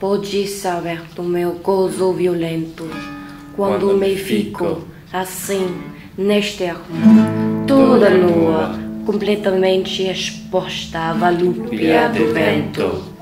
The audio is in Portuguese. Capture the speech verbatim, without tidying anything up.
Pode saber do meu gozo violento, quando, quando me fico assim, neste ermo, toda nua, completamente exposta à volúpia do vento.